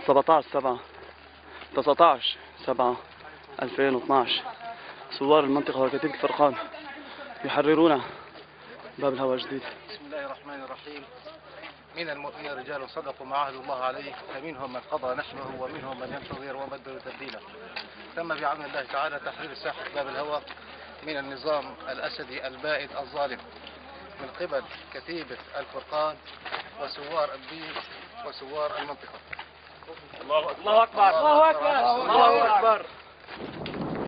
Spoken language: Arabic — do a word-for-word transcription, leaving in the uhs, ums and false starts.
سبعتاشر سبعة تسعتاشر سبعة ألفين واثناشر. ثوار المنطقة وكتيبة الفرقان يحررون باب الهوى جديد. بسم الله الرحمن الرحيم. من المؤمنين رجال صدقوا ما عاهدوا الله عليه، فمنهم من قضى نحبه ومنهم من ينتظر وما بدلوا تبديلا. تم بعون الله تعالى تحرير ساحة باب الهوى من النظام الأسدي البائد الظالم من قبل كتيبة الفرقان وثوار الدين وثوار المنطقة. الله أكبر الله أكبر الله أكبر.